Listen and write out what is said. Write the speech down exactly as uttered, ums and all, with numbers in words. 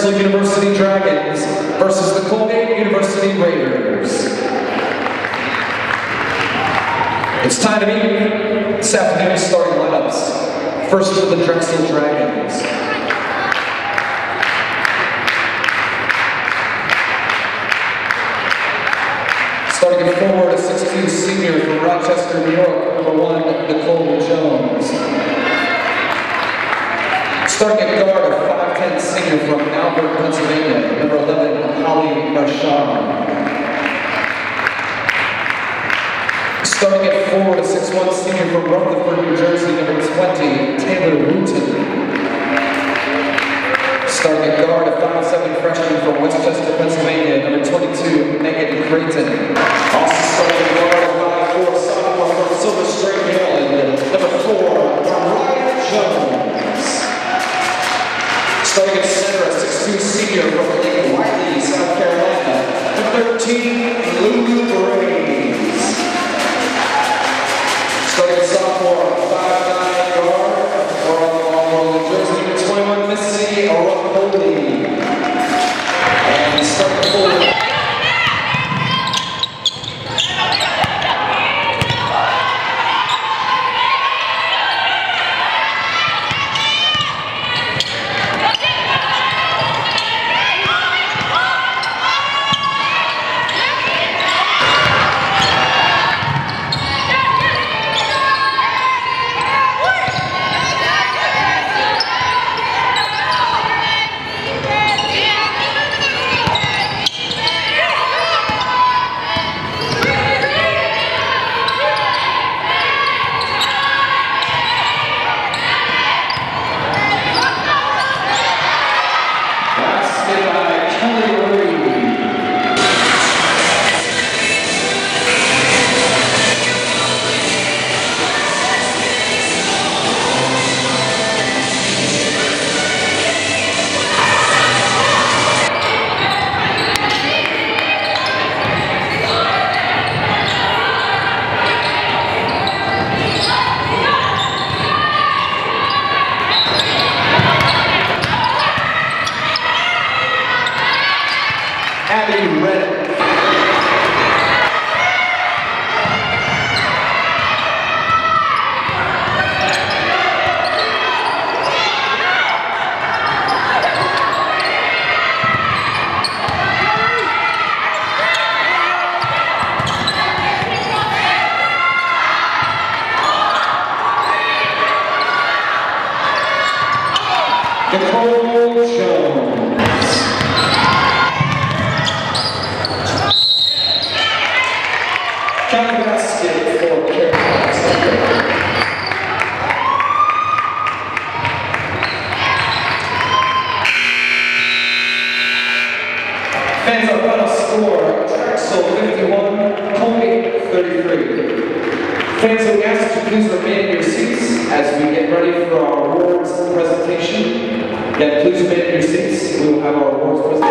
Drexel University Dragons versus the Colgate University Raiders. It's time to meet this afternoon's starting lineups. First with the Drexel Dragons. Starting at forward, a six two senior from Rochester, New York, number one, Nicole Jones. Starting at guard, a five ten senior from Albert, Pennsylvania, number eleven, Holly Marchand. Starting at forward, a six one senior from Rutherford, New Jersey, number twenty, Taylor Wooten. Starting at guard, a five seven freshman from Westchester, Pennsylvania, number twenty-two, Megan Creighton. Also starting at guard, a five four sophomore from Silver Spring, Maryland, number four, Ryan Jones. Starting at center, a six two senior from Lake Wiley, South Carolina, number thirteen, Lulu Braves. Starting at sophomore, five nine guard, from New Jersey, number twenty-one, Missy Arapoli. And starting forward. Abby Reddick. Nicole Jones. County basket for Carolina. Fans are final score, Drexel fifty-one, Colgate thirty-three. Fans, we ask you to please remain in your seats as we get ready for our awards presentation. Again, please remain in your seats. We will have our awards presentation.